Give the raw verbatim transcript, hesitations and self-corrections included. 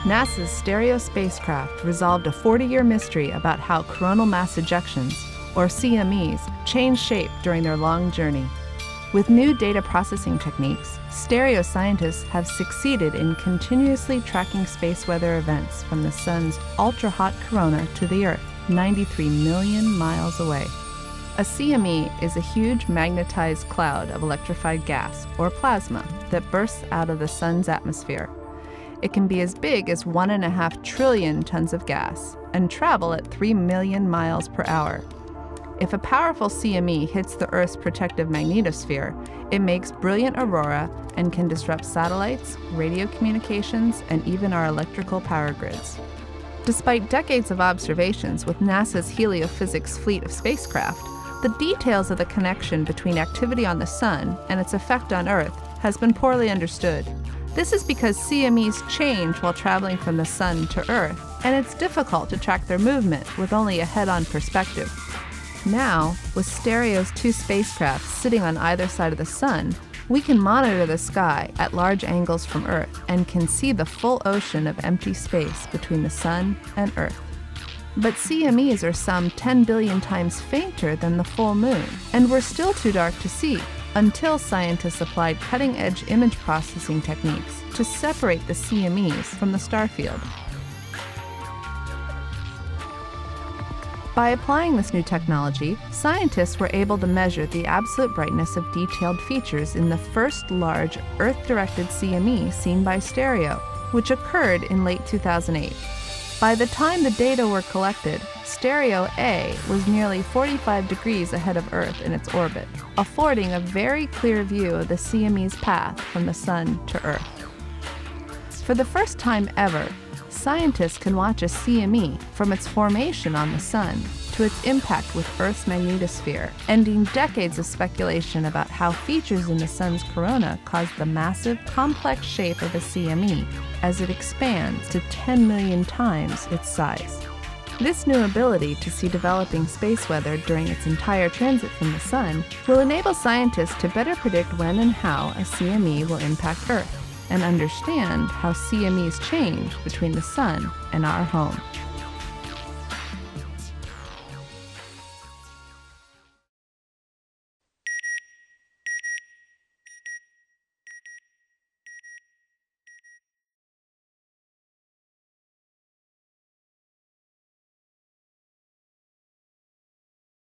NASA's Stereo spacecraft resolved a forty-year mystery about how coronal mass ejections, or C M Es, change shape during their long journey. With new data processing techniques, Stereo scientists have succeeded in continuously tracking space weather events from the Sun's ultra-hot corona to the Earth, ninety-three million miles away. A C M E is a huge magnetized cloud of electrified gas, or plasma, that bursts out of the Sun's atmosphere. It can be as big as one and a half trillion tons of gas and travel at three million miles per hour. If a powerful C M E hits the Earth's protective magnetosphere, it makes brilliant aurora and can disrupt satellites, radio communications, and even our electrical power grids. Despite decades of observations with NASA's Heliophysics fleet of spacecraft, the details of the connection between activity on the Sun and its effect on Earth has been poorly understood. This is because C M Es change while traveling from the Sun to Earth, and it's difficult to track their movement with only a head-on perspective. Now, with Stereo's two spacecraft sitting on either side of the Sun, we can monitor the sky at large angles from Earth and can see the full ocean of empty space between the Sun and Earth. But C M Es are some ten billion times fainter than the full moon, and were still too dark to see, until scientists applied cutting-edge image processing techniques to separate the C M Es from the star field. By applying this new technology, scientists were able to measure the absolute brightness of detailed features in the first large Earth-directed C M E seen by Stereo, which occurred in late two thousand eight. By the time the data were collected, Stereo A was nearly forty-five degrees ahead of Earth in its orbit, affording a very clear view of the C M E's path from the Sun to Earth. For the first time ever, scientists can watch a C M E from its formation on the Sun to its impact with Earth's magnetosphere, ending decades of speculation about how features in the Sun's corona cause the massive, complex shape of a C M E as it expands to ten million times its size. This new ability to see developing space weather during its entire transit from the Sun will enable scientists to better predict when and how a C M E will impact Earth, and understand how C M Es change between the Sun and our home.